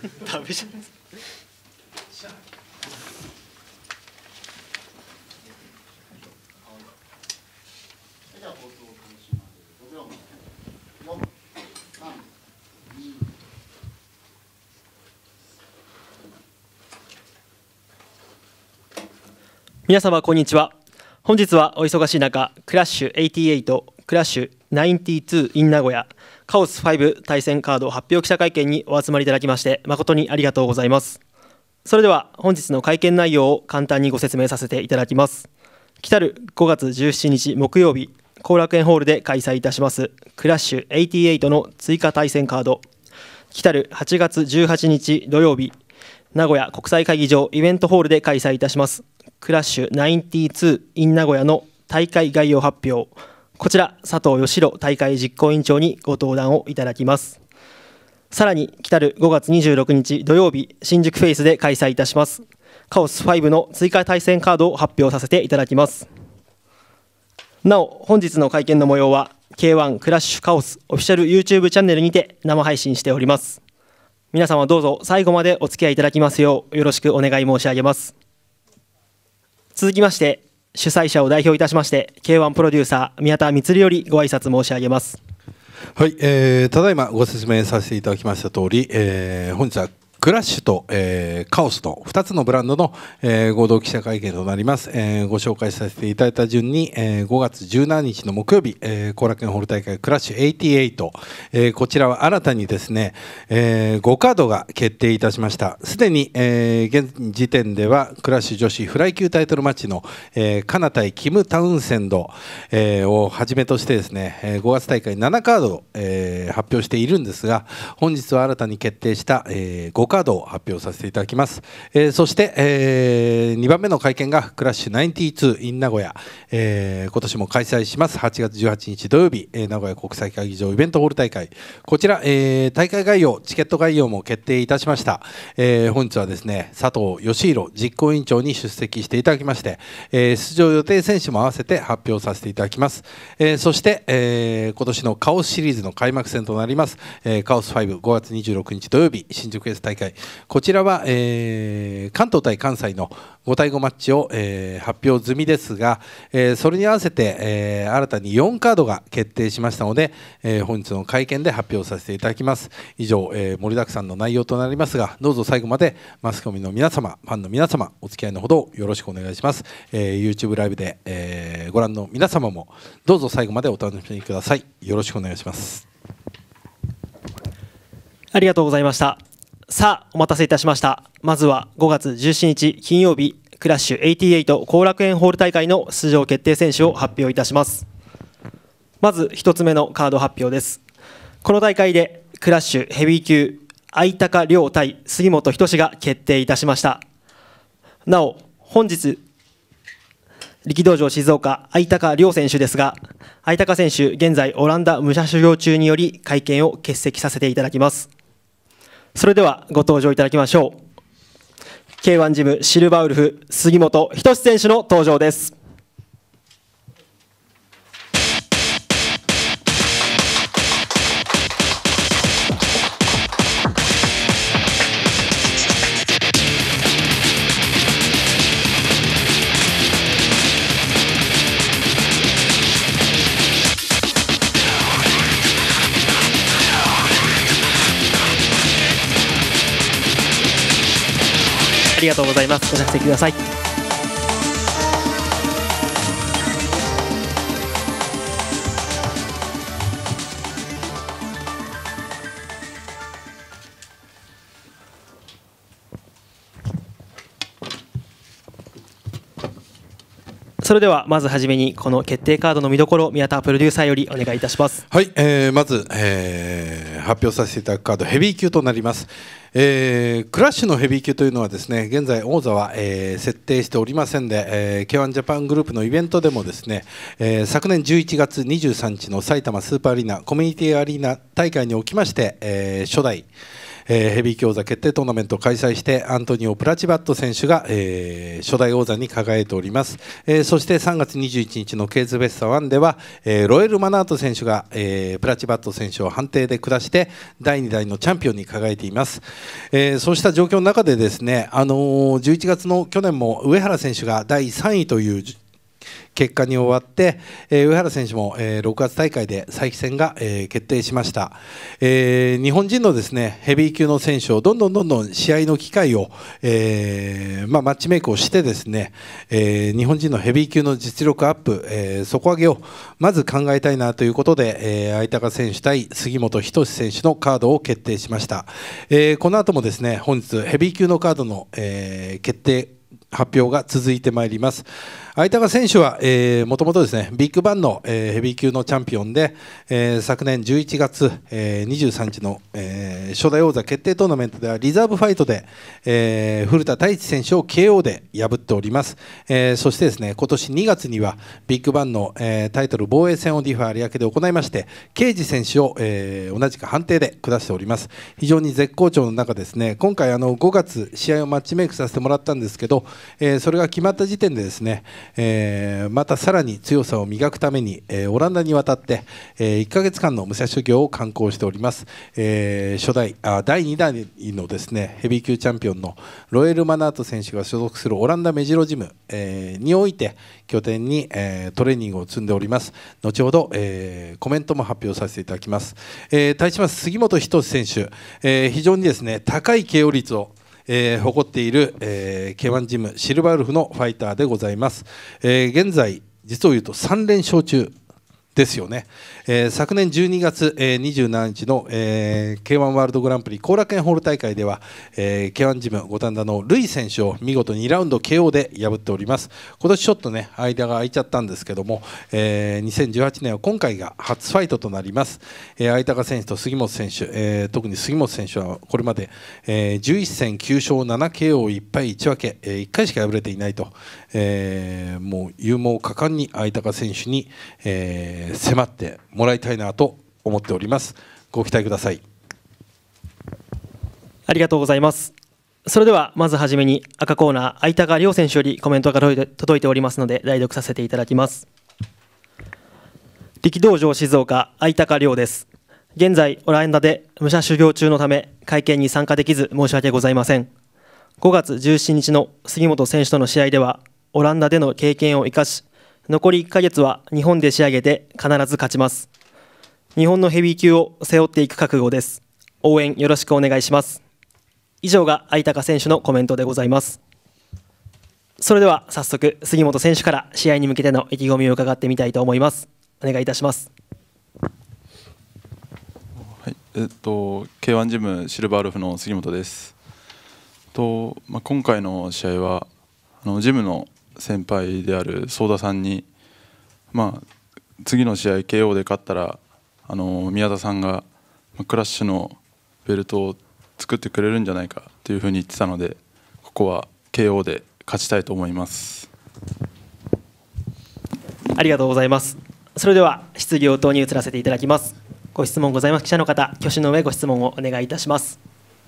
ダメじゃないですか。皆様こんにちは。本日はお忙しい中、クラッシュ88、クラッシュ92 in 名古屋、カオス5対戦カード発表記者会見にお集まりいただきまして誠にありがとうございます。それでは本日の会見内容を簡単にご説明させていただきます。来る5月17日木曜日、後楽園ホールで開催いたしますクラッシュ88の追加対戦カード、来る8月18日土曜日、名古屋国際会議場イベントホールで開催いたしますクラッシュ92 in 名古屋の大会概要発表、こちら佐藤義郎大会実行委員長にご登壇をいただきます。さらに来る5月26日土曜日、新宿フェイスで開催いたしますカオス5の追加対戦カードを発表させていただきます。なお本日の会見の模様は K1 クラッシュカオスオフィシャル YouTube チャンネルにて生配信しております。皆様どうぞ最後までお付き合いいただきますようよろしくお願い申し上げます。続きまして主催者を代表いたしまして K1 プロデューサー宮田光よりご挨拶申し上げます。 はい、ただいまご説明させていただきました通り、本日はクラッシュと、カオスの2つのブランドの、合同記者会見となります。ご紹介させていただいた順に、5月17日の木曜日、後楽園ホール大会クラッシュ88、こちらは新たにですね、5カードが決定いたしました。すでに、現時点ではクラッシュ女子フライ級タイトルマッチの、カナ対キム・タウンセンド、をはじめとしてですね、5月大会7カードを、発表しているんですが、本日は新たに決定した、5カードを発表させていただきます。そして、2番目の会見がクラッシュ92 in 名古屋、今年も開催します8月18日土曜日、名古屋国際会議場イベントホール大会、こちら、大会概要チケット概要も決定いたしました。本日はですね佐藤義弘実行委員長に出席していただきまして、出場予定選手も合わせて発表させていただきます。そして、今年のカオスシリーズの開幕戦となります、カオス5、5月26日土曜日新宿エース大会、こちらは、関東対関西の5対5マッチを、発表済みですが、それに合わせて、新たに4カードが決定しましたので、本日の会見で発表させていただきます。以上、盛りだくさんの内容となりますが、どうぞ最後までマスコミの皆様、ファンの皆様、お付き合いのほどよろしくお願いします。YouTube ライブで、ご覧の皆様もどうぞ最後までお楽しみください。よろしくお願いします。 ありがとうございました。さあお待たせいたしました。まずは5月17日金曜日、クラッシュ88後楽園ホール大会の出場決定選手を発表いたします。まず1つ目のカード発表です。この大会でクラッシュヘビー級相高亮対杉本仁が決定いたしました。なお本日力道場静岡相高亮選手ですが、相高選手現在オランダ武者修行中により会見を欠席させていただきます。それではご登場いただきましょう。 K1 ジムシルバーウルフ杉本仁選手の登場です。ありがとうございます。ご着席ください。それではまずはじめにこの決定カードの見どころ、宮田プロデューサーよりお願いいたします。 はい、まず、発表させていただくカードヘビー級となります。クラッシュのヘビー級というのはですね、現在王座は、設定しておりませんで、K1 ジャパングループのイベントでもですね、昨年11月23日の埼玉スーパーアリーナコミュニティアリーナ大会におきまして、初代ヘビー級王座決定トーナメントを開催してアントニオ・プラチバット選手が、初代王座に輝いております。そして3月21日のケーズベスト1では、ロエル・マナート選手が、プラチバット選手を判定で下して第2代のチャンピオンに輝いています。そうした状況の中でですね、11月の去年も上原選手が第3位という結果に終わって、上原選手も、6月大会で再起戦が、決定しました。日本人のですねヘビー級の選手をどんどん試合の機会を、マッチメイクをしてですね、日本人のヘビー級の実力アップ、底上げをまず考えたいなということで、相高選手対杉本仁選手のカードを決定しました。この後もですね本日ヘビー級のカードの、決定発表が続いてまいります。相高選手はもともとですねビッグバンの、ヘビー級のチャンピオンで、昨年11月、23日の、初代王座決定トーナメントではリザーブファイトで、古田太一選手を KO で破っております。そしてですね今年2月にはビッグバンの、タイトル防衛戦をディファ有明で行いまして刑事選手を、同じく判定で下しております。非常に絶好調の中ですね今回5月試合をマッチメイクさせてもらったんですけど、それが決まった時点でですねまたさらに強さを磨くために、オランダに渡って、1ヶ月間の武者修行を敢行しております。第2代のですねヘビー級チャンピオンのロエル・マナート選手が所属するオランダメジロジム、において拠点に、トレーニングを積んでおります。後ほど、コメントも発表させていただきます。対します杉本仁選手、非常にですね高い KO 率を誇っている、K1 ジムシルバーウルフのファイターでございます。現在実を言うと3連勝中ですよね。昨年12月、27日の、K1 ワールドグランプリ後楽園ホール大会では、K1 ジム五反田のルイ選手を見事2ラウンド KO で破っております。今年ちょっとね間が空いちゃったんですけども、2018年は今回が初ファイトとなります。相高選手と杉本選手、特に杉本選手はこれまで、11戦9勝 7KO1 敗1分け、1回しか敗れていないと、もう勇猛果敢に相高選手に、迫ってもらいたいなと思っております。ご期待ください。 ありがとうございます。それではまずはじめに赤コーナー相高亮選手よりコメントが届いておりますので代読させていただきます。力道場静岡相高亮です。現在オランダで武者修行中のため会見に参加できず申し訳ございません。5月17日の杉本選手との試合ではオランダでの経験を生かし残り1ヶ月は日本で仕上げて必ず勝ちます。日本のヘビー級を背負っていく覚悟です。応援よろしくお願いします。以上が相高選手のコメントでございます。それでは早速杉本選手から試合に向けての意気込みを伺ってみたいと思います。お願いいたします。 はい、K1 ジムシルバーウルフの杉本です。今回の試合はジムの先輩である相田さんに、次の試合 KO で勝ったら宮田さんがクラッシュのベルトを作ってくれるんじゃないかというふうに言ってたのでここは KO で勝ちたいと思います。 ありがとうございます。それでは質疑応答に移らせていただきます。ご質問ございます記者の方、挙手の上ご質問をお願いいたします。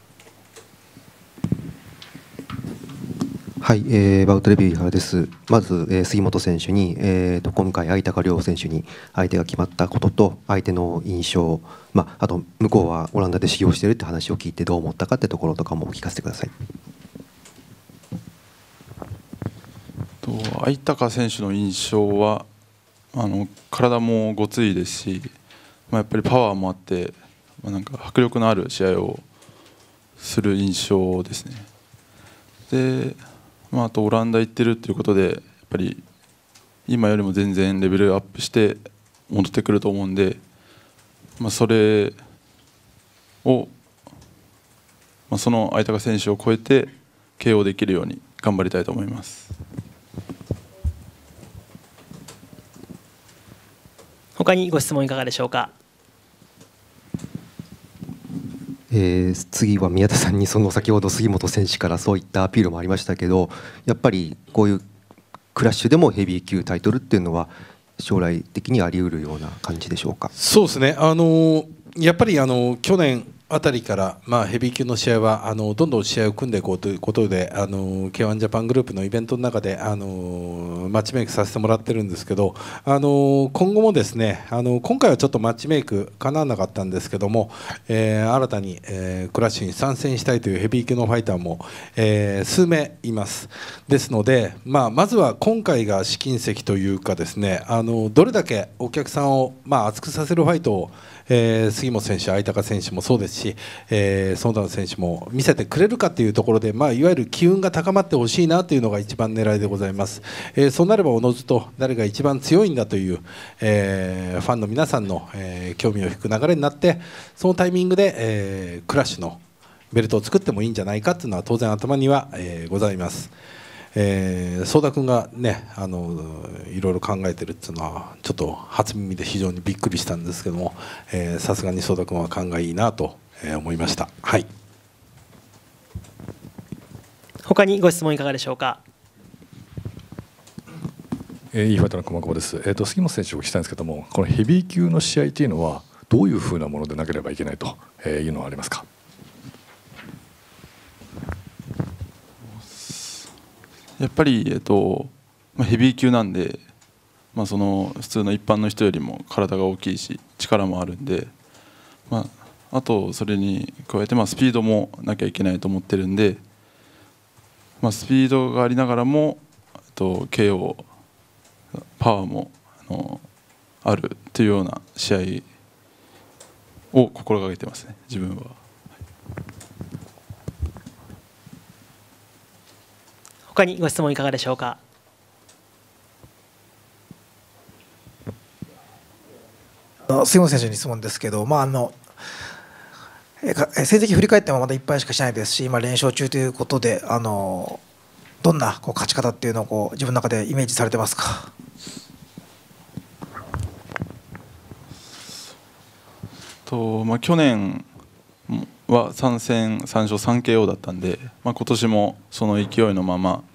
はい、バウトレビュー原です。まず、杉本選手に、今回相高亮選手に相手が決まったことと相手の印象、あと向こうはオランダで修行しているって話を聞いてどう思ったかってところとかも聞かせてください。 相高選手の印象は体もごついですし、やっぱりパワーもあって、なんか迫力のある試合をする印象ですね。であとオランダ行ってるっていうことでやっぱり今よりも全然レベルアップして戻ってくると思うんで、それを、その相高選手を超えて KO できるように頑張りたいと思います。 他にご質問いかがでしょうか。 次は宮田さんに先ほど杉本選手からそういったアピールもありましたけど、やっぱりこういうクラッシュでもヘビー級タイトルっていうのは将来的にあり得るような感じでしょうか。 そうですね、やっぱり去年あたりから、ヘビー級の試合はどんどん試合を組んでいこうということでK1 ジャパングループのイベントの中でマッチメイクさせてもらってるんですけど、今後もですね今回はちょっとマッチメイクかなわなかったんですけども、新たに、クラッシュに参戦したいというヘビー級のファイターも、数名います。ですので、まずは今回が試金石というかですねどれだけお客さんを、熱くさせるファイトを杉本選手、相高選手もそうですし、園田選手も見せてくれるかというところで、いわゆる機運が高まってほしいなというのが一番狙いでございます。そうなればおのずと誰が一番強いんだという、ファンの皆さんの、興味を引く流れになって、そのタイミングで、クラッシュのベルトを作ってもいいんじゃないかというのは当然頭には、ございます。相田君がねいろいろ考えてるっていうのはちょっと初耳で非常にびっくりしたんですけども、さすがに相田君は勘がいいなと思いました。はい。 他にご質問いかがでしょうか。 いいファイターの駒久保です。杉本選手をお聞きしたいんですけども、このヘビー級の試合というのはどういうふうなものでなければいけないというのはありますか。 やっぱり、ヘビー級なんで、その普通の一般の人よりも体が大きいし力もあるんで、あとそれに加えて、スピードもなきゃいけないと思ってるんで、スピードがありながらもKO、パワーもあるというような試合を心がけてますね、自分は。 他にご質問いかがでしょうか。 杉本選手に質問ですけど、成績振り返ってもまだ1敗しかしないですし、今連勝中ということで、どんな勝ち方っていうのを自分の中でイメージされてますか。 去年は3戦3勝3 KO だったんで、今年もその勢いのまま、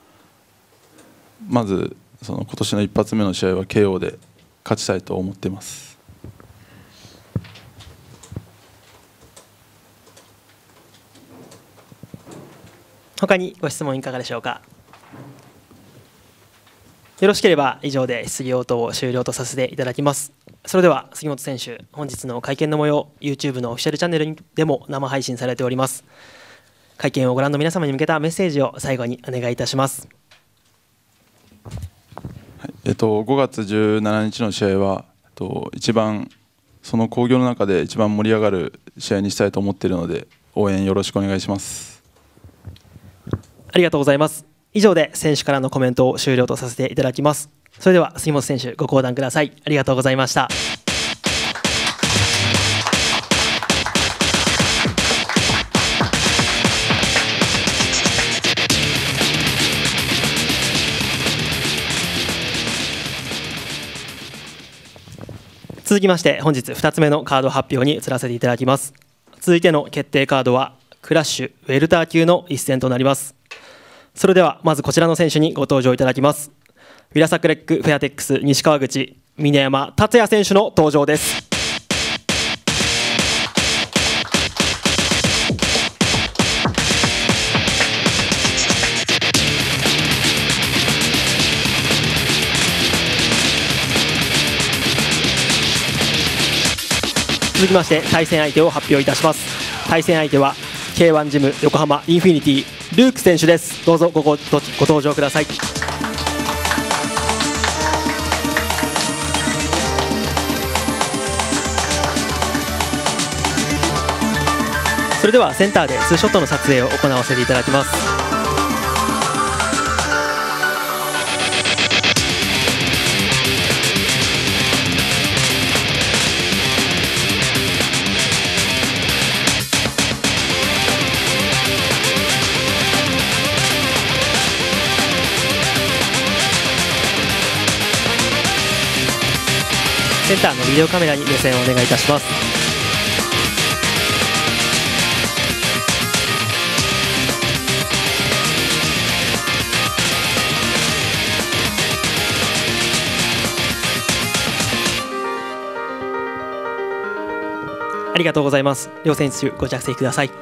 まずその今年の一発目の試合は KO で勝ちたいと思っています。 他にご質問いかがでしょうか。よろしければ以上で質疑応答を終了とさせていただきます。それでは杉本選手、本日の会見の模様、YouTube のオフィシャルチャンネルでも生配信されております。会見をご覧の皆様に向けたメッセージを最後にお願いいたします。 5月17日の試合は一番その興行の中で一番盛り上がる試合にしたいと思っているので、応援よろしくお願いします。 ありがとうございます。以上で選手からのコメントを終了とさせていただきます。それでは杉本選手、ご講談ください。ありがとうございました。続きまして本日2つ目のカード発表に移らせていただきます。続いての決定カードはクラッシュウェルター級の一戦となります。それではまずこちらの選手にご登場いただきます。ウィラサクレックフェアテックス西川口峰山達也選手の登場です。続きまして対戦相手を発表いたします。対戦相手は K1 ジム横浜インフィニティルーク選手です。どうぞご登場ください。それではセンターでツーショットの撮影を行わせていただきます。センターのビデオカメラに目線をお願いいたします。 ありがとうございます。両選手ご着席ください。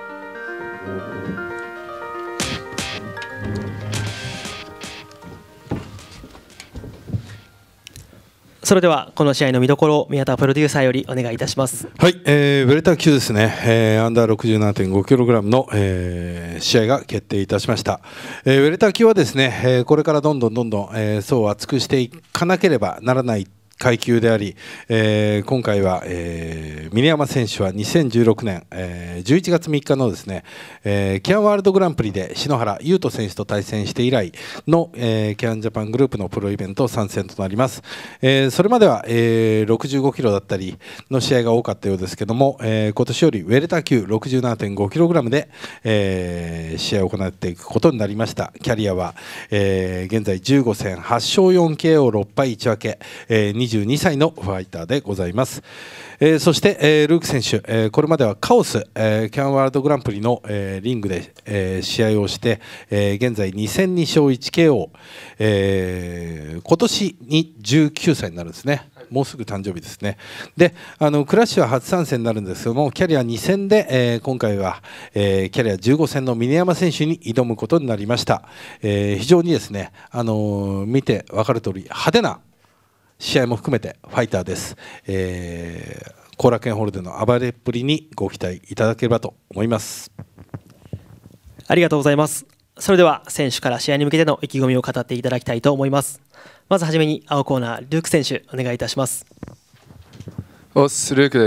それではこの試合の見どころを宮田プロデューサーよりお願いいたします。 はい、ウェルター級ですね、アンダー 67.5kg の、試合が決定いたしました。ウェルター級はですね、これからどんどん、層を厚くしていかなければならない階級であり、今回は、峰山選手は2016年、11月3日のですね、キャンワールドグランプリで篠原優斗選手と対戦して以来の、キャンジャパングループのプロイベント参戦となります。それまでは、65キロだったりの試合が多かったようですけども、今年よりウェルター級 67.5kg で、試合を行っていくことになりました。キャリアは、現在15戦8勝 4KO6 敗1分け、22歳のファイターでございます。そして、ルーク選手、これまではカオス、キャンワールドグランプリの、リングで、試合をして、現在2戦2勝 1KO、今年に19歳になるんですね。もうすぐ誕生日ですね。で、クラッシュは初参戦になるんですけども、キャリア2戦で、今回は、キャリア15戦の峰山選手に挑むことになりました。非常にですね、見て分かる通り派手な試合も含めてファイターです。後楽園ホールでの暴れっぷりにご期待いただければと思います。 ありがとうございます。それでは選手から試合に向けての意気込みを語っていただきたいと思います。まずはじめに青コーナールーク選手お願いいたします。 ルークです。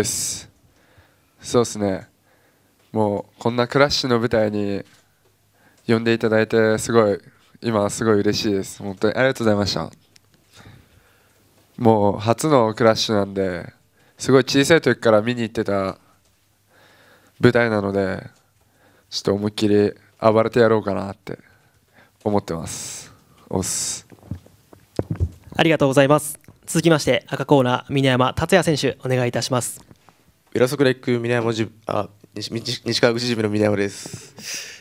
そうですね、もうこんなクラッシュの舞台に呼んでいただいて今すごい嬉しいです。本当にありがとうございました。もう初のクラッシュなんで、すごい小さい時から見に行ってた舞台なので、ちょっと思いっきり暴れてやろうかなって思ってます。 ありがとうございます。続きまして赤コーナー峰山達也選手お願いいたします。 ウィラソクレック西川口ジムの峰山です。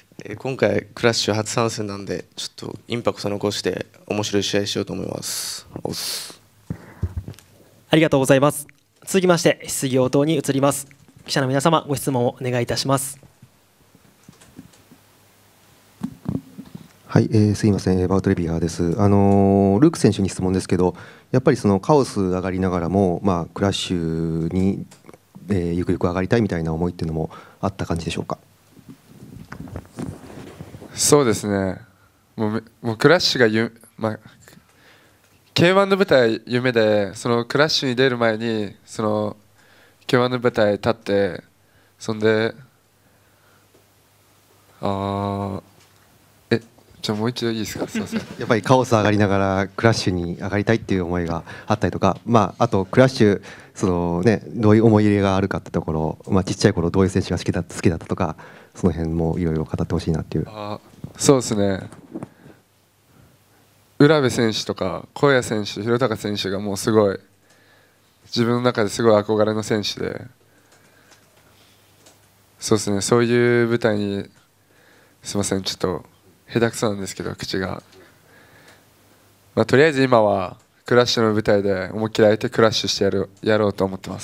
今回クラッシュ初参戦なんで、ちょっとインパクト残して面白い試合しようと思います。 ありがとうございます。続きまして質疑応答に移ります。記者の皆様ご質問をお願いいたします。 はい、すいません、バウトレビアです。ルーク選手に質問ですけど、やっぱりそのカオス上がりながらも、クラッシュに、ゆくゆく上がりたいみたいな思いっていうのもあった感じでしょうか。 そうですね、もうクラッシュがK1 の舞台夢で、そのクラッシュに出る前にその K1 の舞台立って、そんでじゃあもう一度いいですか。すいません。 やっぱりカオス上がりながらクラッシュに上がりたいっていう思いがあったりとか、あとクラッシュどういう思い入れがあるかってところ、ちっちゃい頃どういう選手が好きだったとか、その辺もいろいろ語ってほしいなっていう。 そうですね、浦部選手とか小谷選手、弘隆選手がもうすごい自分の中ですごい憧れの選手で、そうですね、そういう舞台に、すいません、ちょっと下手くそなんですけど口が、とりあえず今はクラッシュの舞台で思いっきり相手クラッシュしてやろうと思ってます。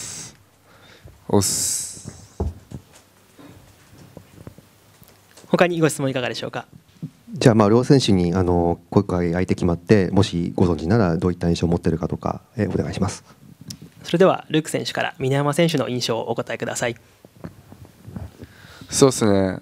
他にご質問いかがでしょうか。 じゃあ両選手に今回相手決まって、もしご存知ならどういった印象を持っているかとか、お願いします。 それではルーク選手から峰山選手の印象をお答えください。 そうですね、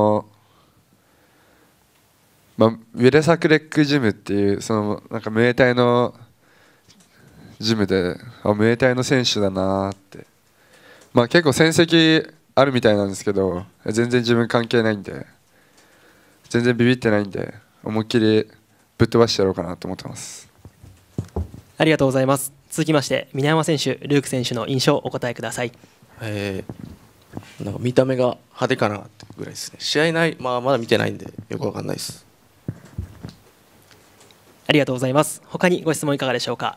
ウィレサクレックジムっていうなんかムエタイのジムで、ムエタイの選手だなって、結構戦績あるみたいなんですけど、全然自分関係ないんで、全然ビビってないんで、思いっきりぶっ飛ばしてやろうかなと思ってます。 ありがとうございます。続きまして峰山選手、ルーク選手の印象をお答えください。 なんか見た目が派手かなってぐらいですね。試合まだ見てないんでよくわかんないです。 ありがとうございます。他にご質問いかがでしょうか。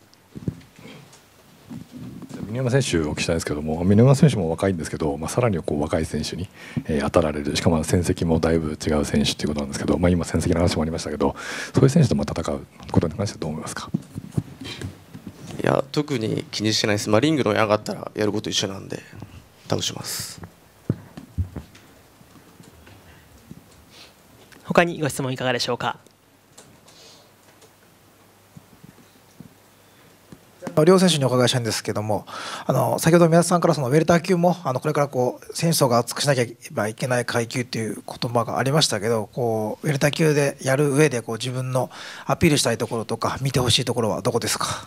峰山選手をお聞きしたいんですけども、峰山選手も若いんですけど、さらに若い選手に、当たられる、しかも戦績もだいぶ違う選手ということなんですけど、今戦績の話もありましたけど、そういう選手と戦うことに関してどう思いますか。 いや、特に気にしてないです。リングの上上がったらやること一緒なんで、 倒します。 他にご質問いかがでしょうか。 両選手にお伺いしたいんですけども、先ほど宮田さんからそのウェルター級もこれから選手層が厚くしなきゃいけない階級という言葉がありましたけど、ウェルター級でやる上で自分のアピールしたいところとか見てほしいところはどこですか。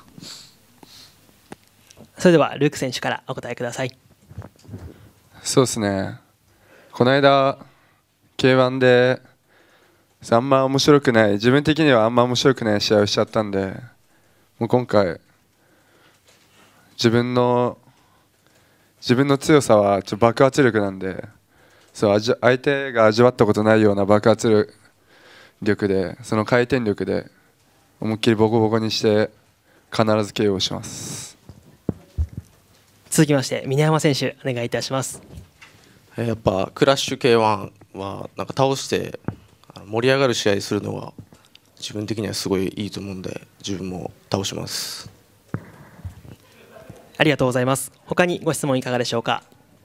それではルーク選手からお答えください。 そうですね、この間 K1 であんま面白くない、自分的にはあんま面白くない試合をしちゃったんで、もう今回自分の強さは爆発力なんで、相手が味わったことないような爆発力で、その回転力で思いっきりボコボコにして必ず KO します。 続きまして峰山選手お願いいたします。 やっぱクラッシュ K1 はなんか倒して盛り上がる試合するのが自分的にはすごいいいと思うんで、自分も倒します。 ありがとうございます。他にご質問いかがでしょうか。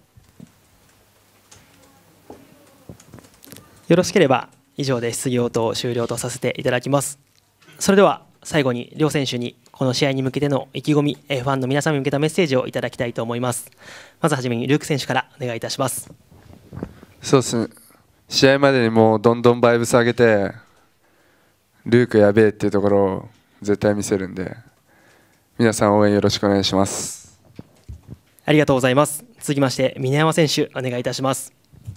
よろしければ以上で質疑応答終了とさせていただきます。それでは最後に両選手にこの試合に向けての意気込み、ファンの皆様に向けたメッセージをいただきたいと思います。まずはじめにルーク選手からお願いいたします。 そうですね、試合までにもうどんどんバイブス上げて、ルークやべえっていうところを絶対見せるんで、皆さん応援よろしくお願いします。 ありがとうございます。続きまして峰山選手お願いいたします。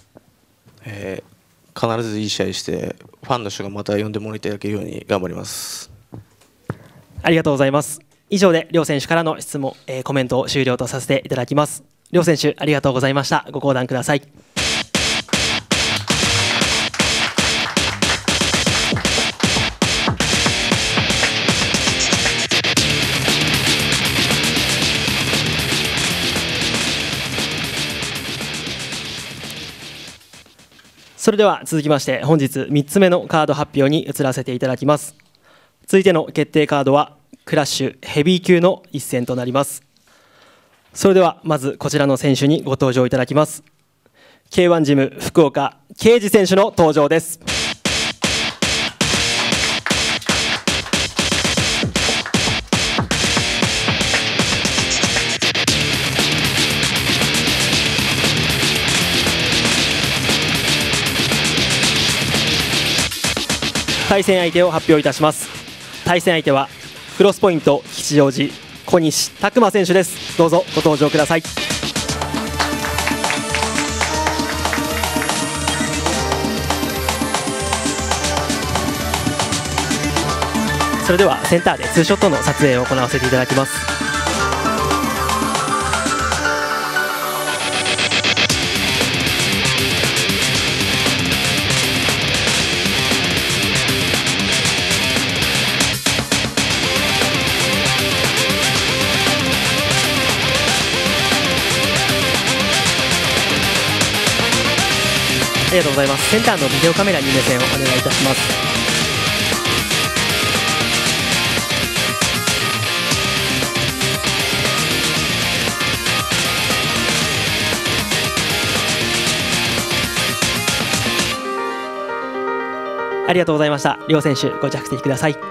必ずいい試合してファンの人がまた呼んでもらいただけるように頑張ります。 ありがとうございます。以上で両選手からの質問、コメントを終了とさせていただきます。両選手ありがとうございました。ご講談ください。それでは続きまして本日3つ目のカード発表に移らせていただきます。続いての決定カードはクラッシュヘビー級の一戦となります。それではまずこちらの選手にご登場いただきます。 K1 ジム福岡啓二選手の登場です。対戦相手を発表いたします。対戦相手はクロスポイント吉祥寺小西拓磨選手です。どうぞご登場ください。それではセンターでツーショットの撮影を行わせていただきます。ありがとうございます。センターのビデオカメラに目線をお願いいたします。ありがとうございました。両選手ご着席ください。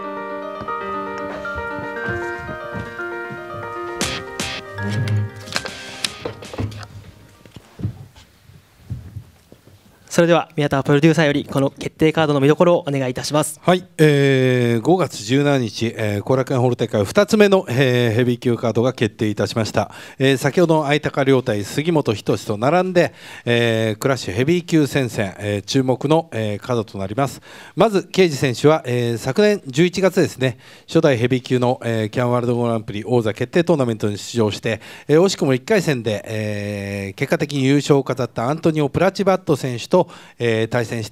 それでは宮田プロデューサーよりこの決定カードの見どころをお願いいたします。 はい、5月17日、後楽園ホール大会2つ目の、ヘビー級カードが決定いたしました。先ほどの相高亮対杉本仁と並んで、クラッシュヘビー級戦線、注目の、カードとなります。まず啓二選手は、昨年11月ですね、初代ヘビー級の、キャンワールドグランプリ王座決定トーナメントに出場して、惜しくも1回戦で、結果的に優勝を飾ったアントニオ・プラチバット選手と対戦して、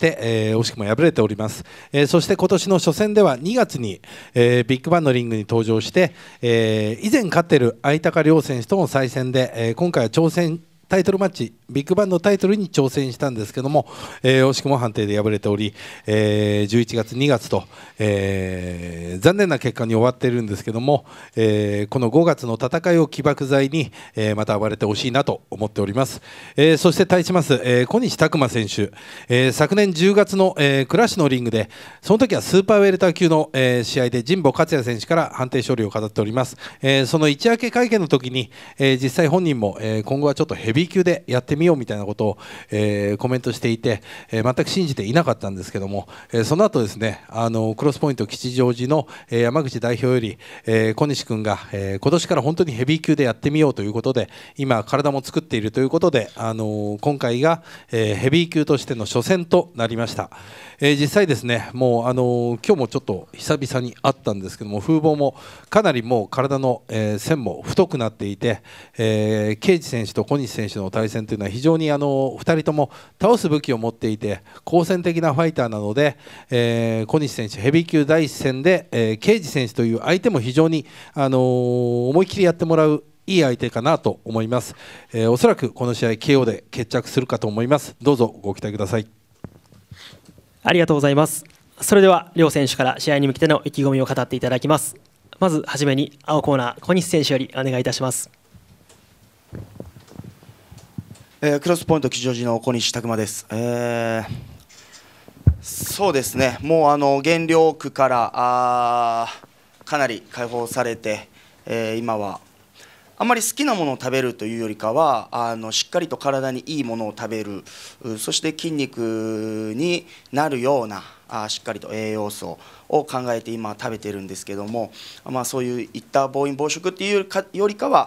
惜しくも敗れております。そして今年の初戦では2月に、ビッグバンのリングに登場して、以前勝っている相高亮選手との再戦で、今回は挑戦タイトルマッチビッグバンのタイトルに挑戦したんですけども、惜しくも判定で敗れており、11月2月と、残念な結果に終わっているんですけども、この5月の戦いを起爆剤に、また暴れてほしいなと思っております。そして対します、小西拓磨選手、昨年10月の、クラッシュのリングでその時はスーパーウェルター級の、試合で神保克也選手から判定勝利を飾っております。その一夜明け会見の時に、実際本人も、今後はちょっとヘビー級でやってみようみたいなことを、コメントしていて、全く信じていなかったんですけども、その後ですね、クロスポイント吉祥寺の、山口代表より、小西君が、今年から本当にヘビー級でやってみようということで今体も作っているということで、今回が、ヘビー級としての初戦となりました。実際ですね、もう今日もちょっと久々に会ったんですけども、風貌もかなりもう体の、線も太くなっていて、圭司選手と小西選手の対戦というのは非常に2人とも倒す武器を持っていて好戦的なファイターなので、小西選手ヘビー級第一戦で、圭司選手という相手も非常に、思い切りやってもらういい相手かなと思います。おそらくこの試合 KO で決着するかと思います。どうぞご期待ください。 ありがとうございます。それでは両選手から試合に向けての意気込みを語っていただきます。まずはじめに青コーナー小西選手よりお願いいたします。 クロスポイント吉祥寺の小西拓磨です。そうですね、もう減量区からかなり解放されて、今はあんまり好きなものを食べるというよりかはしっかりと体にいいものを食べる、そして筋肉になるようなしっかりと栄養素を考えて今食べてるんですけども、そういった暴飲暴食っていうよりかは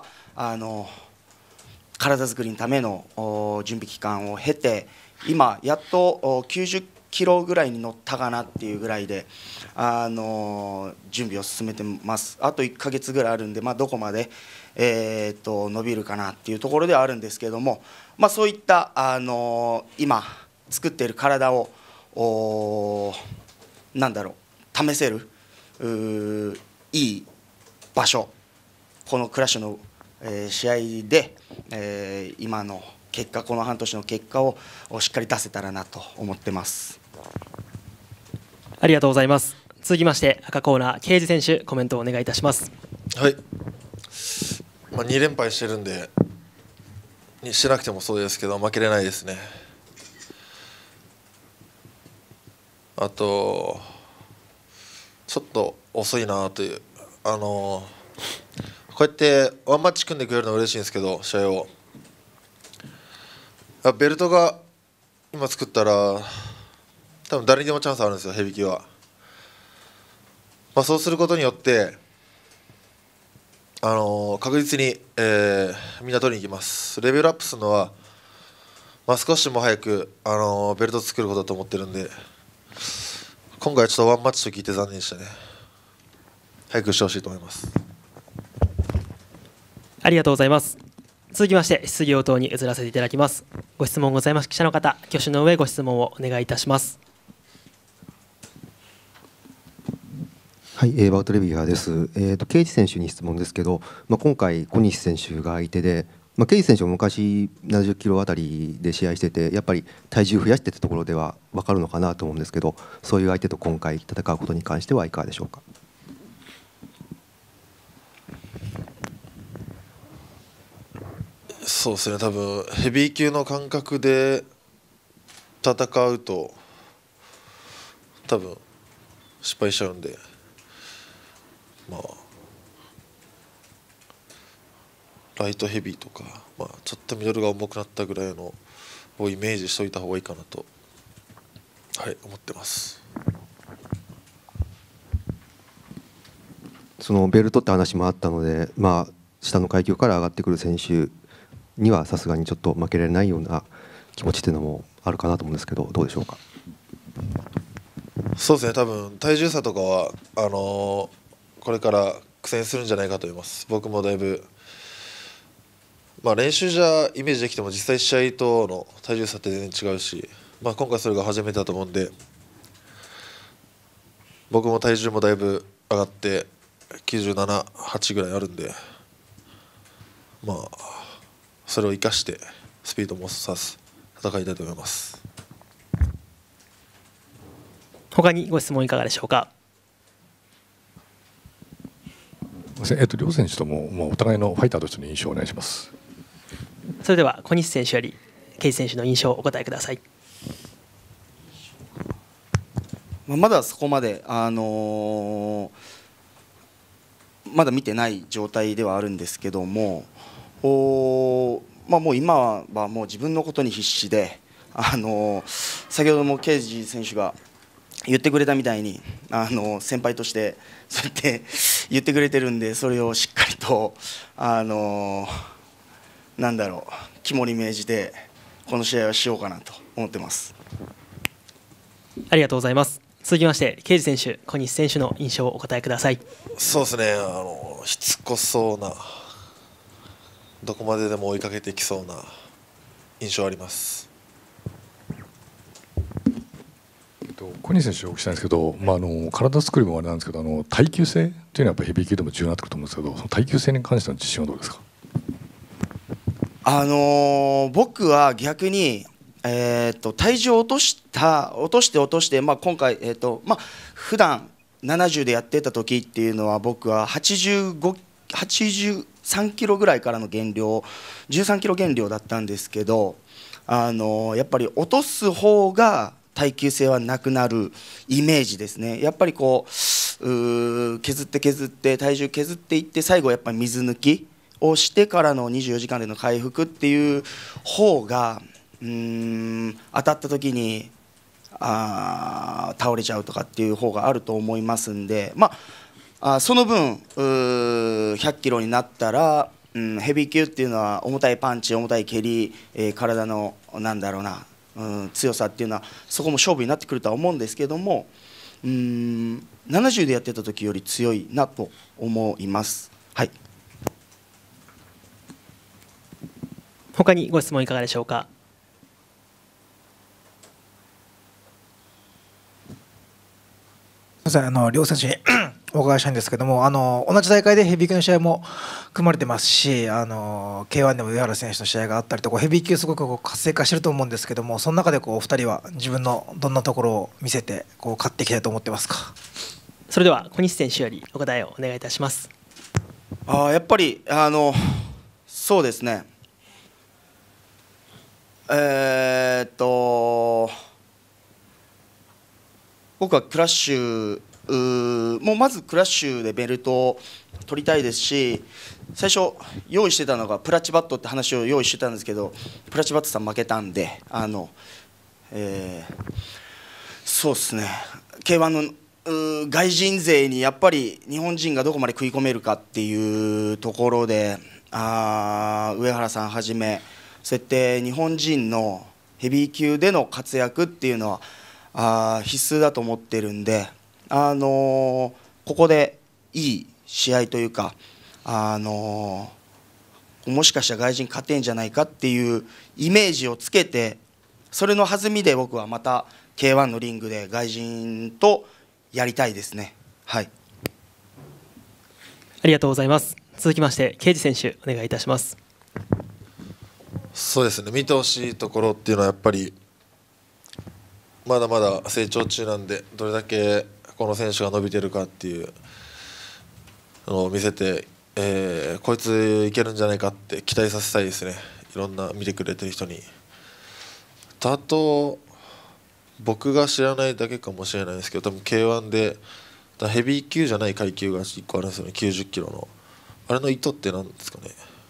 体作りのための準備期間を経て今やっと90キロぐらいに乗ったかなっていうぐらいで準備を進めてます。あと1ヶ月ぐらいあるんで、どこまで伸びるかなっていうところではあるんですけども、そういった今作っている体を試せるいい場所、このクラッシュの試合で、今の結果、この半年の結果をしっかり出せたらなと思ってます。 ありがとうございます。続きまして赤コーナー圭司選手コメントをお願いいたします。 はい、2連敗してるんでしなくてもそうですけど負けれないですね。あとちょっと遅いなというこうやってワンマッチ組んでくれるのは嬉しいんですけど、試合をベルトが今作ったら多分誰にでもチャンスあるんですよ、ヘビー級は。そうすることによって確実に、みんな取りに行きます。レベルアップするのは、少しでも早く、ベルト作ることだと思ってるんで、今回はちょっとワンマッチと聞いて残念でしたね。早くしてほしいと思います。 ありがとうございます。続きまして質疑応答に移らせていただきます。ご質問ございます記者の方、挙手の上ご質問をお願いいたします。 はい、バウトレビュアーです。圭司選手に質問ですけど、今回小西選手が相手で、圭司選手も昔70キロあたりで試合してて、やっぱり体重増やしてたところでは分かるのかなと思うんですけど、そういう相手と今回戦うことに関してはいかがでしょうか。 そうですね、多分ヘビー級の感覚で戦うと多分失敗しちゃうんで、ライトヘビーとか、ちょっとミドルが重くなったぐらいのをイメージしておいた方がいいかなと、思ってます。 そのベルトって話もあったので、下の階級から上がってくる選手にはさすがにちょっと負けられないような気持ちっていうのもあるかなと思うんですけど、どうでしょうか。 そうですね、多分体重差とかはこれから苦戦するんじゃないかと思います。僕もだいぶ、練習じゃイメージできても実際試合との体重差って全然違うし、今回それが初めてだと思うんで、僕も体重もだいぶ上がって97、8ぐらいあるんで、それを生かしてスピードもさす戦いたいと思います。 他にご質問いかがでしょうか。 両選手とも、お互いのファイターとしての印象をお願いします。 それでは小西選手よりケイジ選手の印象をお答えください。 まだそこまで、まだ見てない状態ではあるんですけども、もう今はもう自分のことに必死で、先ほどもケイジ選手が言ってくれたみたいに先輩としてそうやって言ってくれてるんで、それをしっかりとなんだろう、肝に銘じてこの試合はしようかなと思ってます。 ありがとうございます。続きましてケイジ選手、小西選手の印象をお答えください。 そうですね、しつこそうな、どこまででも追いかけてきそうな印象あります。 小西選手お聞きしたいんですけど、体作りもあれなんですけど、耐久性というのはやっぱりヘビー級でも重要になってくると思うんですけど、その耐久性に関しての自信はどうですか。 僕は逆に、体重を落として、今回、普段70でやってた時っていうのは僕は83キロぐらいからの減量、13キロ減量だったんですけど、やっぱり落とす方が耐久性はなくなるイメージですね。やっぱりこう削って体重削っていって、最後やっぱり水抜きをしてからの24時間での回復っていう方が当たった時に倒れちゃうとかっていう方があると思いますんで、その分100キロになったら、ヘビー級っていうのは重たいパンチ、重たい蹴り、体のなんだろうな、強さっていうのはそこも勝負になってくるとは思うんですけども、70でやってた時より強いなと思います。はい。 他にご質問いかがでしょうか。 両選手にお伺いしたいんですけども、同じ大会でヘビー級の試合も組まれてますし、K1 でも上原選手の試合があったりと、ヘビー級すごく活性化してると思うんですけども、その中でお二人は自分のどんなところを見せて勝っていきたいと思ってますか。 それでは小西選手よりお答えをお願いいたします。 やっぱりそうですね、僕はクラッシュもうまずクラッシュでベルトを取りたいですし、最初用意してたのがプラチバットって話を用意してたんですけど、プラチバットさん負けたんで、そうですね、 K1 の外人勢にやっぱり日本人がどこまで食い込めるかっていうところで、上原さんはじめそうやって日本人のヘビー級での活躍っていうのは必須だと思ってるんで、ここでいい試合というか、もしかしたら外人勝てんじゃないかっていうイメージをつけて、それの弾みで僕はまた K1 のリングで外人とやりたいですね。はい。 ありがとうございます。続きましてケイジ選手お願いいたします。 そうですね、見てほしいところっていうのはやっぱりまだまだ成長中なんで、どれだけこの選手が伸びてるかっていうのを見せて、こいついけるんじゃないかって期待させたいですね、いろんな見てくれてる人に。あと僕が知らないだけかもしれないですけど、多分 K1 でヘビー級じゃない階級が1個あるんですよね、90キロの。あれの意図って何ですかね。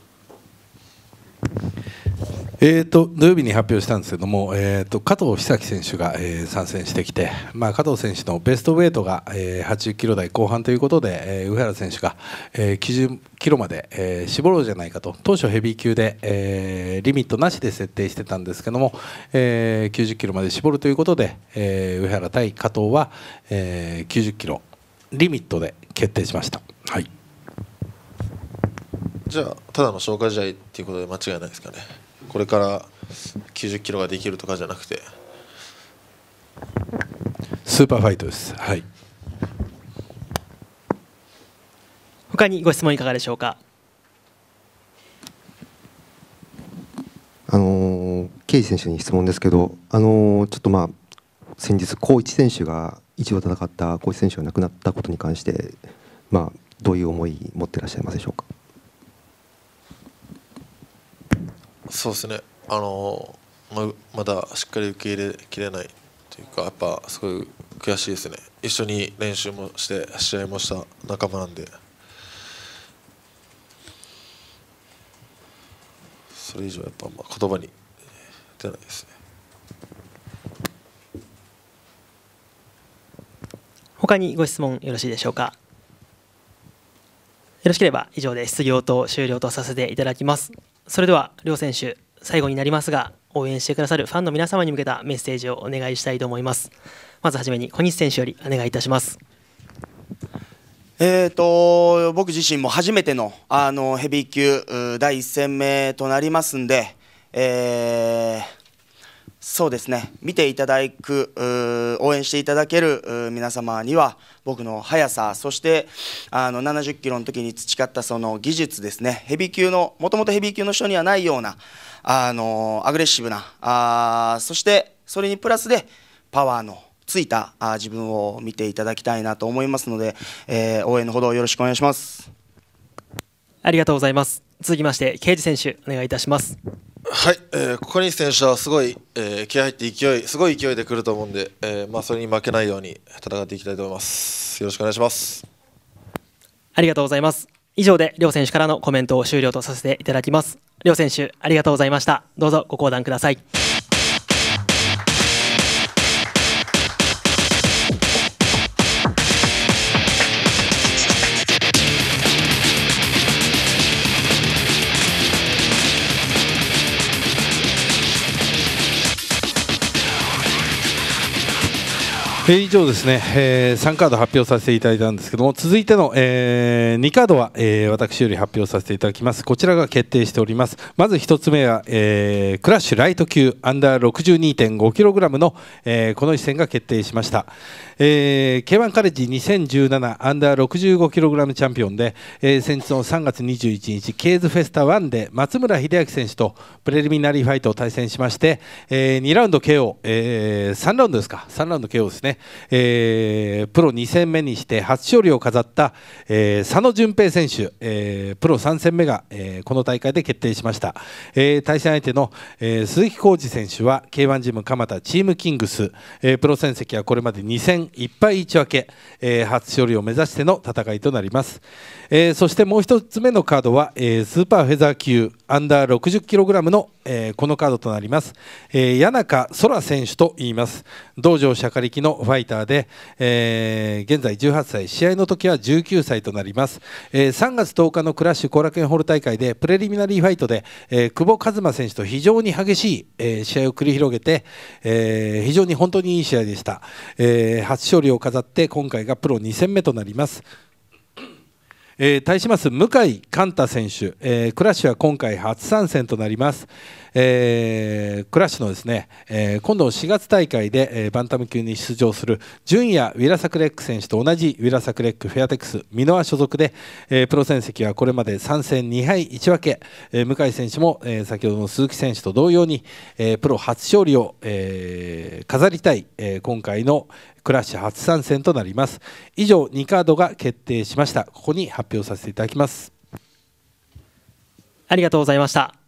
土曜日に発表したんですけども、加藤久樹選手が、参戦してきて、加藤選手のベストウェイトが、80キロ台後半ということで、上原選手が、90キロまで、絞ろうじゃないかと。当初ヘビー級で、リミットなしで設定してたんですけども、90キロまで絞るということで、上原対加藤は、90キロリミットで決定しました。はい。 じゃあただの消化試合っていうことで間違いないですかね。これから90キロができるとかじゃなくてスーパーファイトです。はい。 他にご質問いかがでしょうか。 刑事選手に質問ですけど、ちょっと先日高一選手が一度戦った高一選手が亡くなったことに関して、どういう思い持ってらっしゃいますでしょうか。 そうですね、まだしっかり受け入れきれないというか、やっぱすごい悔しいですね。一緒に練習もして試合もした仲間なんで、それ以上やっぱ言葉に出ないですね。 他にご質問よろしいでしょうか。よろしければ以上で質疑応答終了とさせていただきます。それでは両選手、最後になりますが、応援してくださるファンの皆様に向けたメッセージをお願いしたいと思います。まずはじめに小西選手よりお願いいたします。 僕自身も初めてのヘビー級第1戦目となりますんで、そうですね、見ていただく、応援していただける皆様には、僕の速さ、そして70キロの時に培ったその技術ですね、ヘビー級の、もともとヘビー級の人にはないようなアグレッシブな、そしてそれにプラスでパワーのついた自分を見ていただきたいなと思いますので、応援のほどよろしくお願いします。 ありがとうございます。続きまして刑事選手お願いいたします。 はい、小西選手はすごい、気合入ってすごい勢いで来ると思うんで、それに負けないように戦っていきたいと思います。よろしくお願いします。 ありがとうございます。以上で両選手からのコメントを終了とさせていただきます。両選手ありがとうございました。どうぞご講談ください。 以上ですね、3カード発表させていただいたんですけども、続いての、2カードは、私より発表させていただきます。こちらが決定しております。まず1つ目は、クラッシュライト級アンダー 62.5kg の、この一戦が決定しました。K1 カレッジ2017アンダー 65kg チャンピオンで、先日の3月21日ケーズフェスタ1で松村英明選手とプレリミナリーファイトを対戦しまして、2ラウンド KO、3ラウンドですか、3ラウンド KO ですね。プロ2戦目にして初勝利を飾った、佐野純平選手、プロ3戦目が、この大会で決定しました。対戦相手の、鈴木浩二選手は K1 ジム蒲田チームキングス、プロ戦績はこれまで2戦1敗1分け、初勝利を目指しての戦いとなります。そしてもう一つ目のカードは、スーパーフェザー級アンダー 60kg の、このカードとなります。谷中空選手と言います。道場シャカリキのファイターで、現在18歳、試合の時は19歳となります。3月10日のクラッシュ後楽園ホール大会でプレリミナリーファイトで、久保一馬選手と非常に激しい、試合を繰り広げて、非常に本当にいい試合でした。初勝利を飾って今回がプロ2戦目となります。対します向井寛太選手、クラッシュは今回初参戦となります。クラッシュのですね、今度4月大会で、バンタム級に出場する純也ウィラサクレック選手と同じウィラサクレックフェアテックス箕輪所属で、プロ戦績はこれまで3戦2敗1分け、向井選手も、先ほどの鈴木選手と同様に、プロ初勝利を、飾りたい、今回のクラッシュ初参戦となります。以上2カードが決定しました。ここに発表させていただきます。 ありがとうございました。